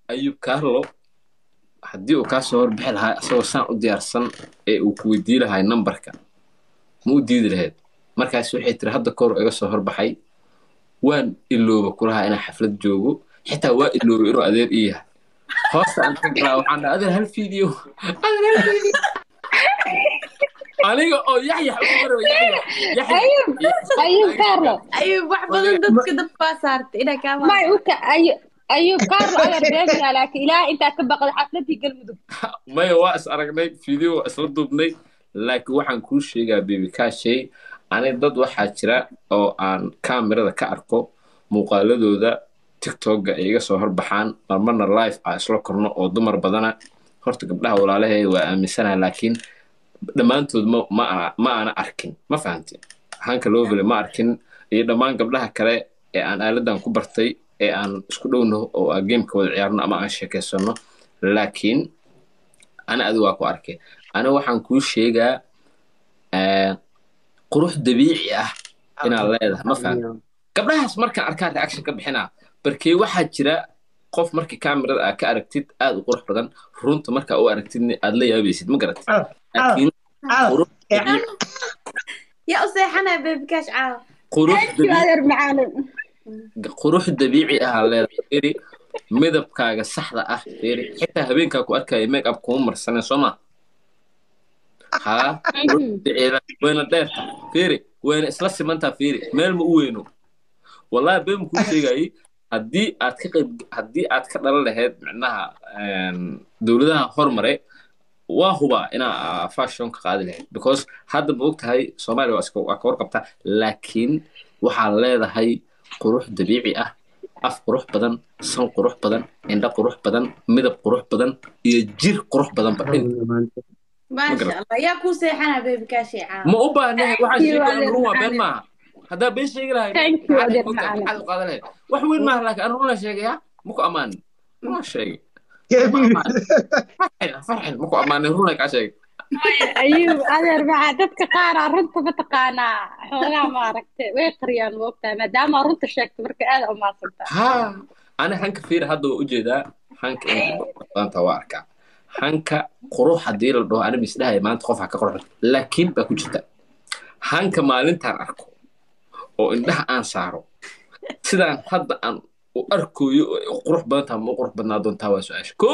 ayub Carlo haddii uu ka soo horbixi lahaa asagoo saan u diyaarsan ee uu ku weydiin lahaa numberka ma u diidi lahayd markaas waxay tiri hadda koor iga soo horbaxay waan ilooba kulahaa inaan xaflad joogo xitaa waa ilooba inuu adeer ii yahay hoosta aan ka galaa waxaan dhahaa adeer hal video aniga oo yaxyax ugu maro yaxyax ayub Carlo ayuu wax badan dadka dabka saartay ina ka ما يوكا أيوب كارلو أنا رجعنا لكن إلى أنت كبقى حفلتي قلبي maya waa is aragnay video waa isla duubnay laakiin waxaan kuu sheegaa baby kaashay ani dad waxaa jira oo aan kaamirada ka arko muuqaaladooda tiktoka ay iga soo horbaxaan marmarna live aa isla korno oo dumar badana horta gabdhaha walaalahay waa aaminsanaha laakiin dhammaantood ma aana arkin ma fahanteen hanka lovely ma arkin iyo dhammaan gabdhaha kale ee aan aaladan ku bartay ee aan isku dhowno oo aan gameka wada ciyaarno ama aan sheekaysano laakiin ana adigu waa ku arkay ana waxaan kuu sheegaa qurux dabiici ah inaad leedahay ma fahanteen gabdhahaas markaan arkaan reaction ka bixinaa barkee waxaa jira qof markii kaamirada aad ka aragtid aad u qurux badan runta markaa u aragtidna aad la yaabaysid ma garatid laakiin qurux يا أصيحنا بيبكاش عاو qurux dabiici ah leedahay firi midabkaaga saxda ah firi xitaa habeenkaa ku arkaya make up kuma marsanay soo ma ha wayna dheerta firi wayna isla simantaa firi meel ma u weyno wallahi been kuu sheegayay haddii aad ka dhalan lahayd micnaha dowladaha hormare waa hubaa inaa fashion ka qaadi lahayd because hadda ma ogtahay Soomaaliya waa ka warqabtaa laakiin waxaa leedahay qurux dabiici ah af qurux badan san qurux badan indha qurux badan midab qurux badan iyo jir qurux badan badin ما شاء الله يا كوسيحنا بيبكاش عاو ma u baahnahay waxaan sheegay run waa been maaha haddaa been sheegi lahayd Thank you, adeer maxaad macallin. u qaadan lahayd wax weyn maaha laakiin aan run la sheegaya maku ammaan ma sheegay farxin maku ammaanay run kaa sheegay أيوب أنا ربع دتك قارع رنت بتقانا حولا ما ركت ويقريان وقتها ما دام رنت شكت برك هذا ما صدق ها أنا هنك فير هذا وجدا هنك أنت واركع هنك قروح الدير اللي أنا مسلها ما أنت خوف حكا قروح لكن بكوجتا هنك ما أنت أركو أو إنها أنصاره سيدان هذا أن وأركو قروح بنتها مو قروح بنا دون تواس إيش كو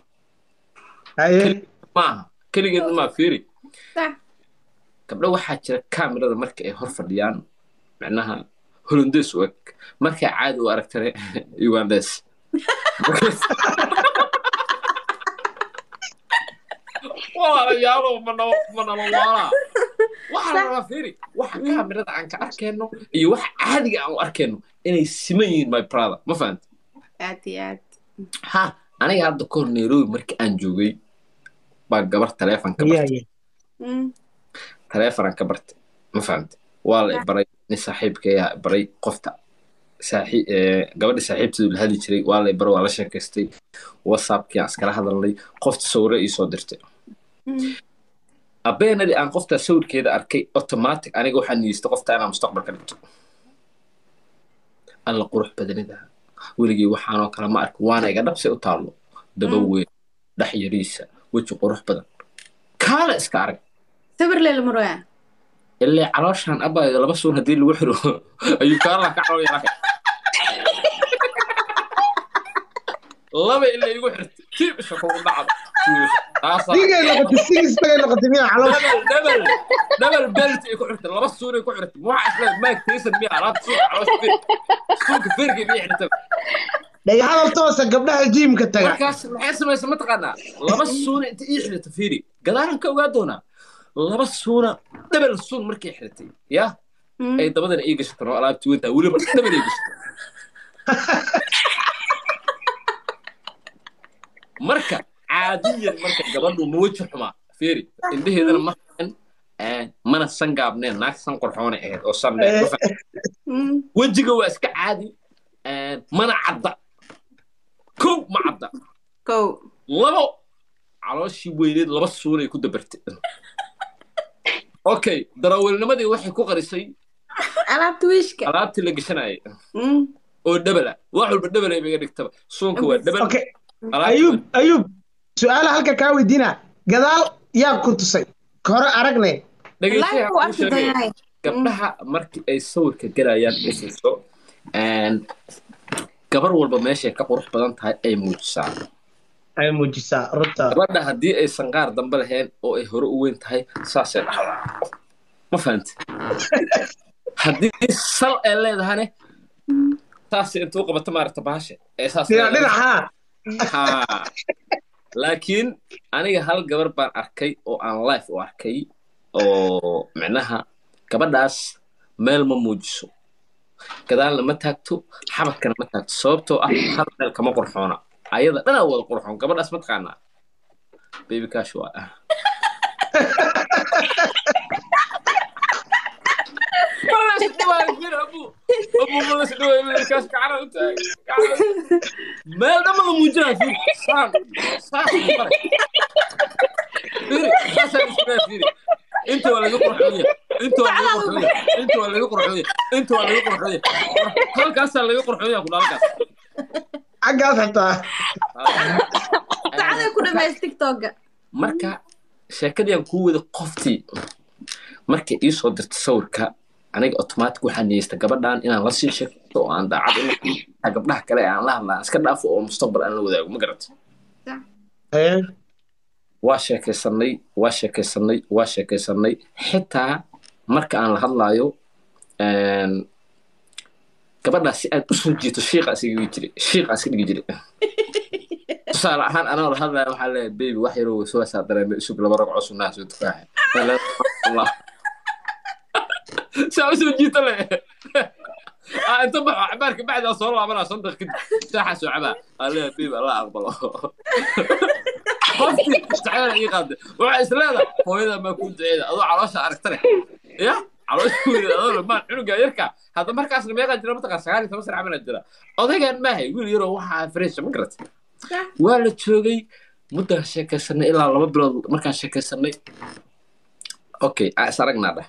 ما كل جد ما فيري صح قبل واحد شرا كاميرا مركا إيه هرفر ديان معناها هولنديس وك مركا عاد وأركتري يوغانديس والله يا رب من الله waxaa fiiri waxa kaamirada aan ka arkayno iyo waxa caadiga aan u arkayno inay siman yihiin my brother ma fahant آتيات ha aniga hadda koor Nairobi markii aan joogay baa gabar taleefan ka bartay taleefan ka bartay ma fahant waa la baray ni saaxiibkaya baray qofta gabadha saaxiibteedu la hadli jiray waa la baray waa la sheekaystay whatsappkii aan iskala hadalnay qofta sawirro ii soo dirtay abeenadi aan qofta sawirkeeda arkay automatic aniga waxaan niyeystay qofta inaan mustaqbalka dhigto alla qurux badanida weligii waxaan oo kale ma arko waana iga dhabsay u taalo daba weyn dhax yariisa weji qurux badan kaala iska arag سبر للمرويا ilaa calooshaan abaayo laba suun haddii lagu xiro ayuu kaala ka caawiyaa laba ilaa igu xirtay tiib shaqo u dhacdo دبل بلت يكون عرفت لا بس سوري يكون عرفت مو عارف ما يكتسب بيها عرفت سوق فرق بيها عرفت داي هذا توسع قبلها الجيم كتاع markaas maxay sameeyay ma taqaana laba suuna inta ii xirtay fiiri gadaaran ka ogaa doona laba suuna dabal suun markii xirtay ya ay dabadana ii gashatay oo alaabtii wada waliba dabal ii gashatay marka caadiyan marka gabadhu ma wajhi xumaa fiiri indhaheedana markan mana san gaabneen naag san qurxoon ahayd oo san wajiga waa iska caadi mana cadda kow ma cadda كو labo calooshii weyneed laba suun ay ku dabartay okay darawalnimadii waxay ku qarisay ألعب تويشك alaabtii la gashanayay oo dhabala wax walba dhabal ay iga dhigtaba suunka waa dhabal ayub su'aala halka kaa weydiina gadaal yaa ku tusay hore aragnay Live waa arki doonaa. gabdhaha markii ay sawirka galayaan ufiso gabar walba meeshay ka qurux badan tahay ay muujisaa ay muujisaa runta gabadha haddii aysan qaar dambe lahayn oo ay hore u weyn tahay saasay dhahdaa ma fahanti haddii sal ay leedahane saas intuu qabato maaragta bahasha ee saas dhinaca laakiin aniga hal gabar baan arkay oo aan live u arkay oo micnaha gabadhaas meel ma muujiso gadaalna ma taagto xabadkana ma taagto sababtoo ah hal meel kama qurxoona ayada dhanaa wada qurxoon gabadhaas ma taqaanaa baby cash waa meel dhamma la muujinaa انت ولا يقرح لي انت ولا يقرح لي انت ولا يقرح لي انت ولا يقرح لي هل كاس اللي يقرح لي اقول لك عقاس حتى تعال كنا ما تيك توك marka sheekadii aan ku wada qoftii markii ii soo dirtay sawirka aniga automatic waxaan niyeysta gabadhan inaan la sii sheegto oo aan daacad u noqdo gabdhaha kale aan la hadlaa iska dhaafo oo mustaqbal aan la wadaago ma garatay waa sheekaysanay xitaa marka aan la hadlaayo gabadhaas si aad u soo jiito shiiqaas dhigi jiray tusaale ahaan anaa la hadlaya waxaa leeyahay baby wax yaroo waswaasaa dareemay isug laba ragco sunnaha soo tukaahay saa u soo jiito le انت عبارك بعد اصور انا صندق كده ساحه سعبه قال لي بيبي الله اقبله قفتي تعال اي قاد وعيس لا هو اذا ما كنت عيد اضع على وش اركتري يا على وش اضع ما عنق يركع هذا مركز ما يقدر جرى متقى سغالي تمسر عمل الجرا odaygan ma hay wiil yaro waxa fresh ma garat waa la joogay muddo sheekaysanay ilaa 2 bilood markaan sheekaysanay okay asaragnaa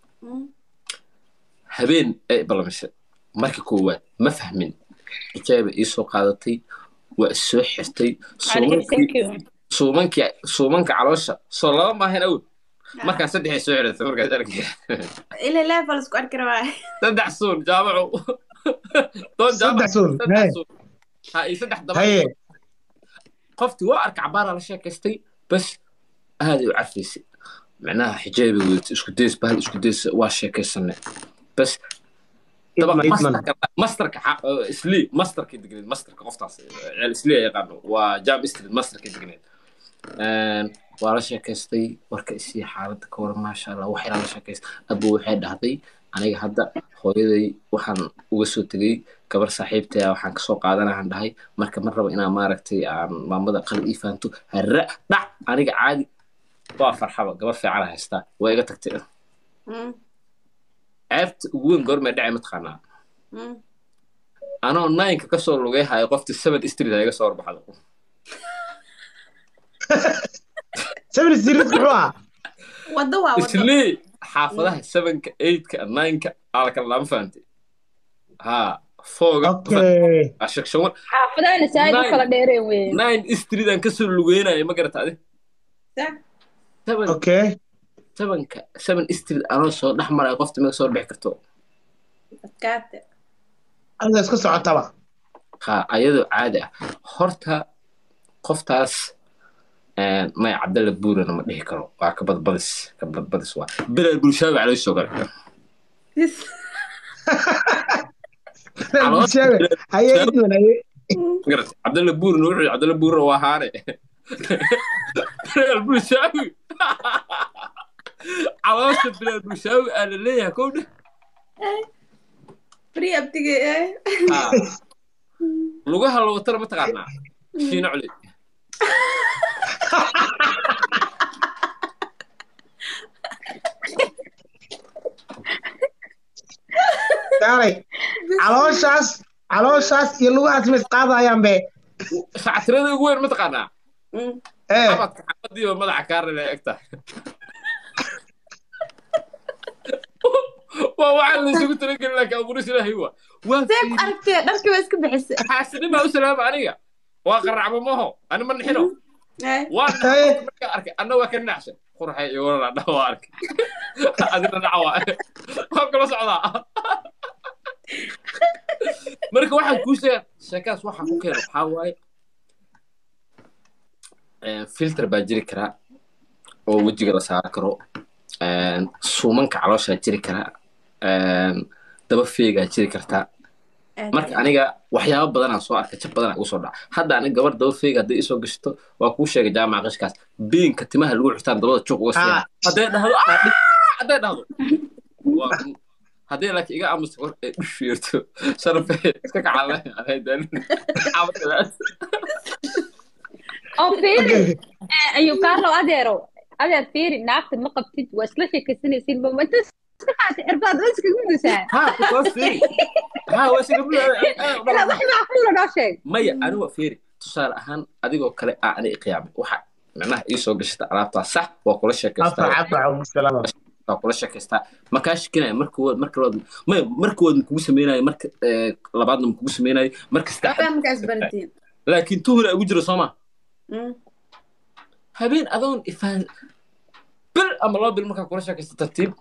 habeen ay balamisay markii koowaad ma fahmin ijaaba ii soo qaadatay waa soo xirtay suumanka caloosha soo laba maahan awd markaan saddex soo xirtay markaas arkay ila level isku arki rabaa saddex suun jaamacu doon jaamacu ha ii saddex daba qofti waa arka cabaara la sheekaystay bas aad u cafiisay macnaha xijaabi weyd isku deys bahal isku deys waa sheekaysanay bas طبعا ماستر اسلي ماستر كدغريد ماستر قفتاس اسلي يقانو وجام استريد ماستر كدغريد ولا شيكستي warka isii xaalada ka war ma sha Allah waxay la sheekayst abu waxay dhahday aniga hadda hooyaday waxaan uga soo tagay gabar saaxiibtay waxaan ka soo qaadanahay dhahay marka mar rabo inaan maaragtay aan maamada qalad ii faanto harra dhac aniga caadi waa farxaba gabar fiican haysta way iga tagtay عرفت وين قرمة دعي متخانة أنا ناينك كسر لغاية هاي قفت السبت استريد هاي كسر بحضر 7 استريد كروها ودوها اسلي حافظها 7 ك 8 ك 9 ك على كلام فهمتي ها فوق اوكي عشان شو حافظها نسايد كلا ديرين وين 9 استريد أن كسر لغاية ما قرأت هذه اوكي 7 استريد أنا صار نحمر على قفت ما صار بحكرته كاتب أنا اسكت ساعة طبعا ها أيضا عادة هرتها قفتاس ما عبد الله بور أنا ما ليه كرو كبد بدس وا بلا البلشاوي على الشجرة البلشاوي هي إدمن هي عبد الله بور نور عبد الله بور وهاري البلشاوي عواصف بلا البلشاوي أنا ليه كونه بري بتيجي ايه لغها لو ترى ما تقعنا شي نعلي داري علوشاس يلوغاس مسقاضايان بي ساعترده وين ما تقعنا ايه حقدي ومدح كارله اكثر ووعد سويت لك ابو رسله هو سيف اركتي دركي بس كبحس حاسني ما اسلام عليا وقرع بمه أنا من حلو وانا marka arkay anna waa ka nacsan qurxay iyo wala dhawa arkay adina dhawa waa kala socdaa marka waxaan ku sheekaas waxa ku keenay waxa waaye filter baa jiri kara oo wajiga la saar karo suumanka caloosha jiri kara daba feega jiri karta marka aniga waxyaabo badan aan soo arkay jab badan aan u soo dhac hadda aniga gabar daba feega hadii isoo gashto waa ku sheegay jaamac qashkaas beenka timaha lagu xirtaan dabada joog uga siyaa hadday dhahdo hadday laakiin iga aamusto u fiirto sharafay iska kacalay aydan oo fiiri ayu Carlo adeer fiiri naagta ma qabtid waa isla sheekaysanaysiin ma inta iska qaatay irbad oo iska gudaysaa ha because fiiri ha waa iska ila waxa kullu noo sheeg maya anigu fiiri tusaale ahaan adigoo kale aan qiyaamay waxa macnaha ii soo gashta alaabta sax waa kula sheekaystaa kula sheekaystaa ma ka shaqeynaa markood kugu sameeyay marka labaadna kugu sameeyay marka saddexaad bartiin laakiin tuhur ugu jiro Soomaa habeen adoon ifaan bil ama loo bil marka kula sheekaysta tartiib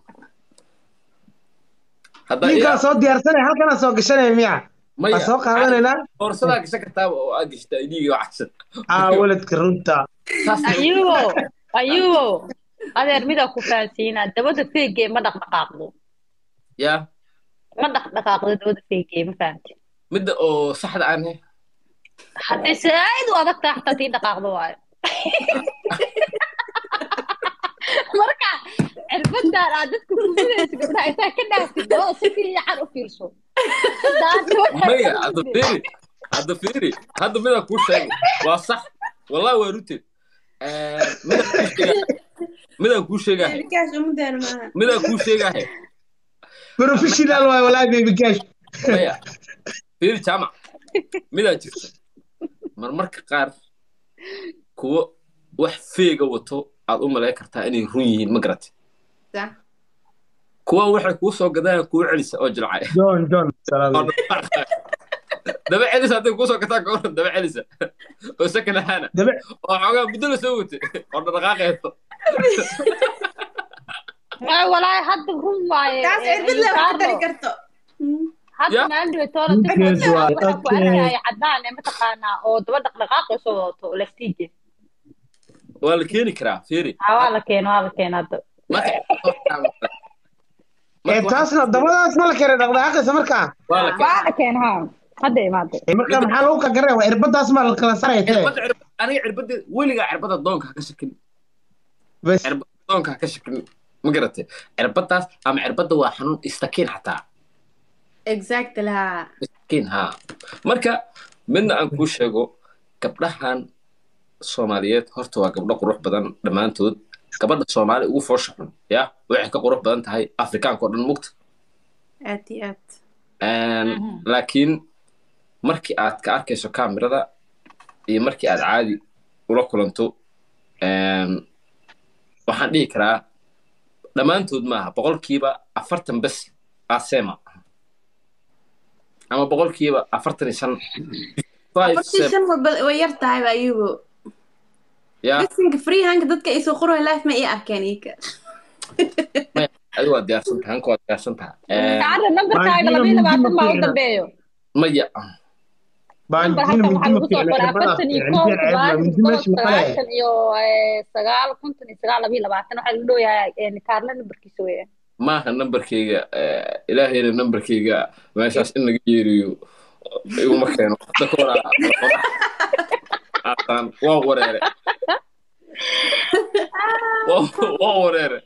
hadda ninka soo diyaarsanay halkana soo gashanay miya ma soo qaadanayna fursada ka shaqtaa oo agista idiga waxsan waladka runta ayuu adeer mida ku faansiina dabada feegay ma dhaqdhaqaaqdo ya ma dhaqdhaqaaqdo dabada feegay ma faanti midda oo saxda aan hadii saayid u adag tahay tii dhaqaaqdo waayo marka cirbadan aad dadku ku filayso gabdhaha inta ka dhaafid oo si fiican u fiirso maya hadda fiiri hadda mida ku sheegay waa sax wallahi waa rutin midaan kuu sheegahay midaan kuu sheegahay professional waay wallahi baby cash maya fiiri jaamac midaan jirta marmarka qaar kuwa wax feega wato aad u malay kartaa inay run yihiin ma garatay sax kuwa waxay kuu soo gadaan kuu celisa oo jilcay John salaam daba celisa hadii kuu soo gataa goor daba celisa oo sakana hana oo xogaa muddo la soo watay oo dhaqaaqayso والله حد روم واي تاس عربت له قدر كرتو حد ما عنده تولد أنا عدنان متقانا أو دبر دقائق صوته ولا ستيجي ولا كيني كرا فيري ولا كين هذا taasna dabadaas ma la keenay dhaqdhaqaaqaysa markaa waa keen ha hadda imaade marka maxaa lagu ka garay irbadaas ma la kala saraytay aniga irbada weliga irbada doonka ka shakin bas irbada doonka ka shakin ma garatay irbadaas ama irbada waa xanuun istakiin xataa exactly ha istakiin ha marka midna aan ku sheego gabdhahan Soomaaliyeed horta waa gabdho qurux badan dhamaantood gabadha Soomaali ugu fooshan ya waxay ka qurux badan tahay Afrikaanka oo dhan mugta aad laakiin markii aad ka arkayso kaamirada iyo markii aad caadi ula kulanto waxaan dhihi karaa dhamaantood maaha 40% bas asema ama 45 way yar tahay ayuu يا بس فري هانك دتك إيش أخره لايف ما يأكلنيك أيوة دي أحسنتها هانك ودي أحسنتها تعرف النمبر تاعي لما بعد ما أقدر بيو مية بانجين من دم في ما النمبر كيجا إلهي النمبر كيجا ما يساس إنك يجيريو يوم كانوا تكورا أتان وورير وورير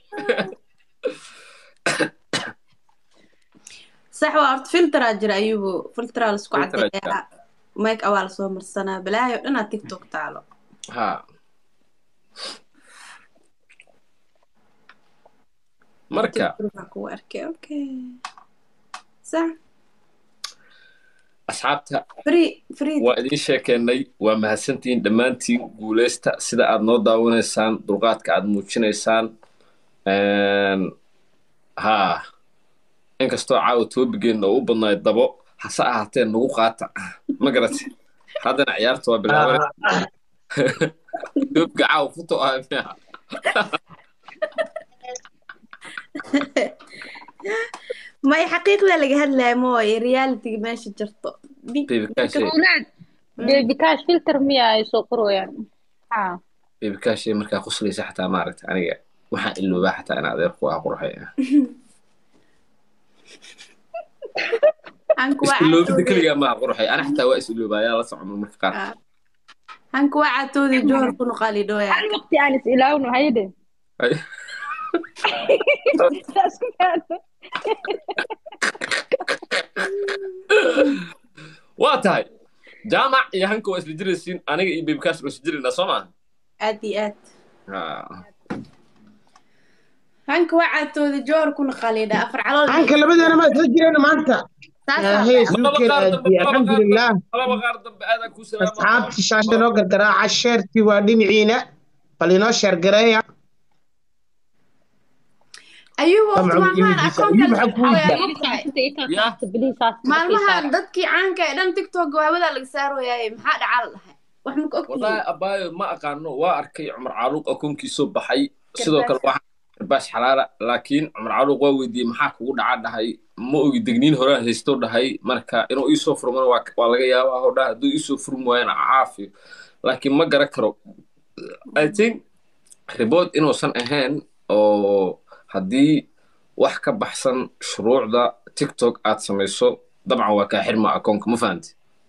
صح وارت فلتر أجر أيوه فلتر على سكوت مايك أول صور مرسنا بلاي أنا تيك توك تعالوا ها مركا أوكي صح أصحابتها فري وإذا شاكيني ومهسنتين دمانتين قوليستا سيدا عاد نو داونيسان دلقاتك عاد موجينيسان ها inkastoo caawa toobigeenna u badnayd dabo hase ahaatee nagu qaata ma garatay هذا عيارته بالأول دوب قعاو فوتو فيها ما حقيقة laga hadlaya mooy reality meesha jirto بيبي كاشي أولاد بكاش فلتر مية يسوقروا يعني ها بيبي كاشي مركا قصلي حتى ما عرفت أنا وحا إلو با حتى أنا أدير قوة قروحي hanku إسلو بدي كل waa يوم ما قروحي أنا حتى وايس إلو با يلا صعب من مركا hanku waa toodi joor ku noqali dooya هل وقت يعني إلهنا هيدا واتاي جامع يا هنكو وايس لجريسين أنا بيبي كاشي وايس لجرينا صوما aad iyo aad hanku waa toodi joor ku noqali da afar calool عنك لبدنا ما تسجلنا ما أنت هي سوكر الحمد لله ما بقار دب هذا كوسلام أصحاب الشاشة نوقر قراءة الشيرتي ودين عينة فلينا شير قراية ayuu طبعا maalmahan akoonka maalmahan dadkii caanka ee dhan tiktok waawada laga saarooyay maxaa dhacal lahay wax ma ogtiin والله أباي ما أقارنه وأركي عمر عروق أكون كي صوب حي sidoo kale waxa bash xalaala laakiin Umar Caluq waa weydiiyay maxaa kugu dhacay dhahay ma ogi digniin hore haysto dhahay marka inuu ii soo furmo waa laga yaabaa oo dhahay haduu ii soo furmo waana caafi laakiin ma garan karo I think report inuusan ahayn oo haddii wax ka baxsan shuruucda TikTok aad samayso dabcan waa ka xirma akoonka ma fahanti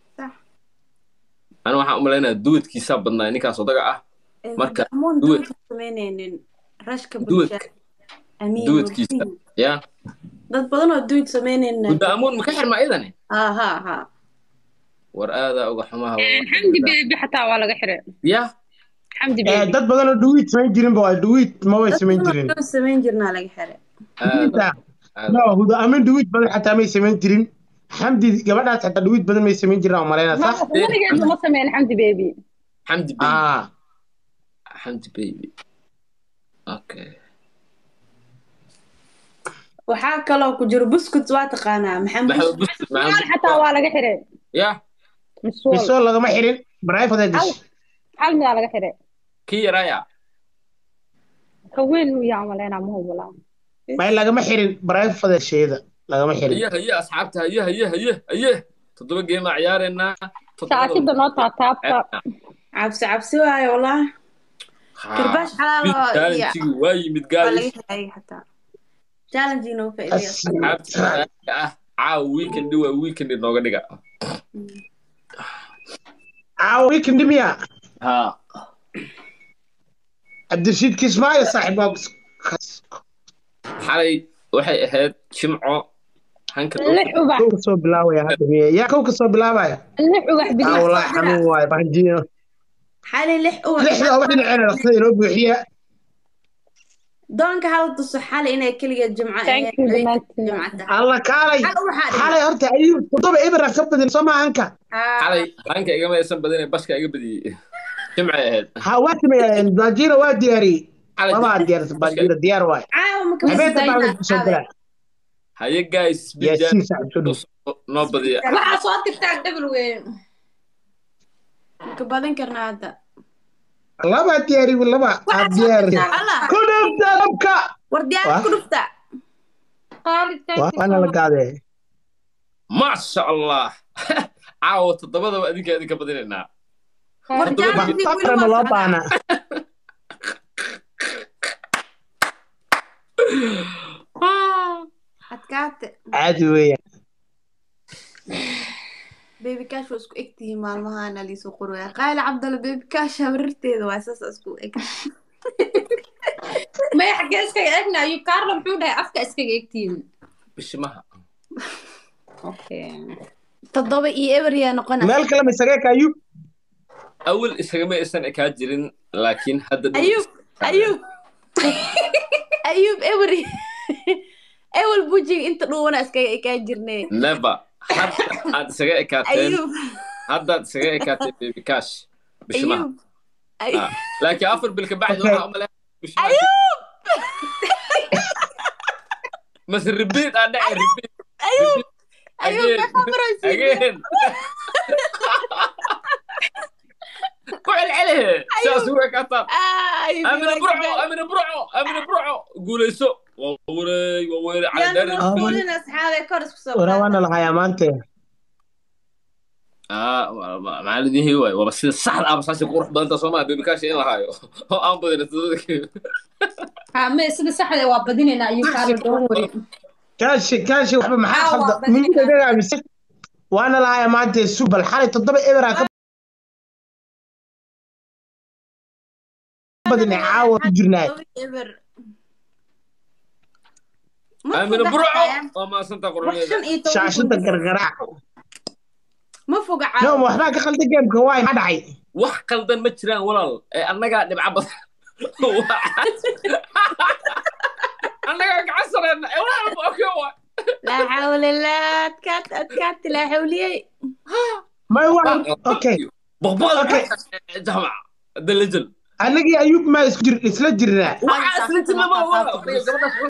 أنا waxaan u maleynayaa duwadkiisa badnaa ninkaas odaga ah marka duwad sameynaynin rashka duwadkiisa ya dad badan oo duwad sameynaynin gudaamoon ma ka xirma idane ha war aada uga xumaha حمدي بيبي حتى ولا قحرة ya حمدي بيبي dad badan oo dhuwiid samayn jirin ba waa dhuwiid ma way samayn jirin samayn jirnaa laga xire no huda amin dhuwiid badan xataa may samayn jirin xamdi gabadhaas xataa dhuwiid badan may samayn jirin oo maleynaa sax ما سمين حمدي بيبي حمدي بيبي حمدي بيبي اوكي waxaa kaloo ku jiro buskut waa taqaanaa مسؤول حتى ولا قحرة يا مسؤول lagama xirin برايفت dish حال من ولا قحرة كي رايا كوين ويا عملنا ما هو ولا ما lagama xirin برايفت sheeda lagama xirin هي اصحابتها هي تضرب جيم عيارنا شاشة بنوتها تابتا cabsi waayo wallah kirbash xalaalo يا واي متقايس حتى challenge inoo اصحابتها عاو ويكند ويكند نوغا دغا عاو ويكند ميا ها عبد الرشيد كيسمايا صاحب حالي waxay ahayd jimco hanka اللحوبة كوكا soo bilaabaya hadda yaa kowka soo bilaabaya اللحوبة بدي والله xanuun waay banjiyo xali lix uwa lixda wax dhinaceena dhaqsada inoo buuxiya doonka hal tuso xali inay keligeed jimco Thank you, Dimantin. alla kaalay xalay horta ayuu todoba ibra ka badin soo maaha hanka xalay hanka igama aysan badinay bashka iga badiyay jimco ahayd ha waa timayeen banjiro waa diyaariyey lama diyaarsan banjiro diyaar waay habeenta baa soo galay haye guys yaasiin sacabtudu noo badiya waxaa soo tirtaa double weyn ka badan karnaa hadda laba diyaari laba diyaari ku dhufta labka war diyaar ku dhufta waana la gaadee ما شاء الله عاو تضبط واديك هذيك بدينا war batarna loo baana adkaate caadi weeyaan baby cash waa isku egtihiin maalmahaana liisoo qoraya qaali cabdalla baby cash habararteeda waa saas isku eg ما يحكي اسكا احنا يو كارلو محمود هاي افكا اسكا اكتين بشمها اوكي toddoba iyo eber yaa noqona meel kale masagee kaayub اول اسغما اسن اكاجرين لكن هذا ayub eber ewel bujiga inta dhuwana iskaga kaa jirnay never حتى هذا سغا اكاتين ayub هذا سغا اكاتين بيبي كاش بشمها لكن افر بالكبعد وها امله بشمها ayub بس ريبيت انا ريبيت ayub ka khamraysi again العله ساسوي كتر أيوب امن برعو قوليسو ووري على يا دار نقولين أصحابي كورس بسوق ورانا الحياة مانتي مع الذي هو وبس الصح بس عشان قروح بنت صوما بيبكاش إلا هايو ام بدنا تدك ها ما سيده saxda waa badinayna ayuu kaalo don't worry كاشي وحبة محل waa خلطة من badinayna كده بس وانا الحياة مانتي السوبر الحالي تضرب إبرة بدنا عاود جرناي امن برعو وما سنت قرون شاشة القرقرة ما فوق نوم وحباك خلطة جيم كواي ما دعي wax qaldan ma jiraan walaal annaga dhibca badan annaga gacasareena walaal okay لا حول الله أتكات لا حولي ما هو اوكي بغبغ جماعة دلجل أنا أيوب ما يسجل إسلا جرنا waxaa isla tilmaama walaal